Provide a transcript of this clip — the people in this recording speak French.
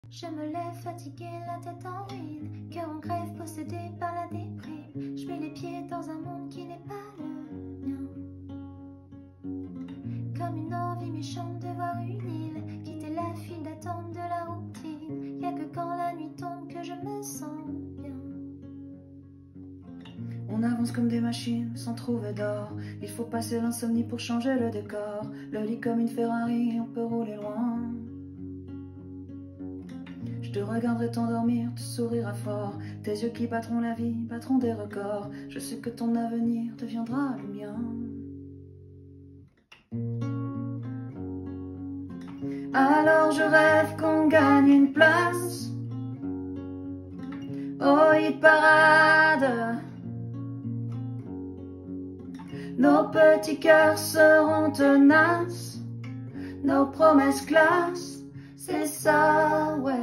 Je me lève fatiguée, la tête en ruine, cœur en grève, possédé par la déprime. Je mets les pieds dans un monde qui n'est pas le mien. Comme une envie méchante de voir une île, quitter la file d'attente de la routine. Y'a que quand la nuit tombe que je me sens bien. On avance comme des machines sans trouver d'or. Il faut passer l'insomnie pour changer le décor. Le lit comme une Ferrari, on peut rouler loin. Je te regarderai t'endormir, tu souriras fort. Tes yeux qui battront la vie, battront des records. Je sais que ton avenir deviendra le mien. Alors je rêve qu'on gagne une place au hit parade. Nos petits cœurs seront tenaces, nos promesses classe, c'est ça, ouais.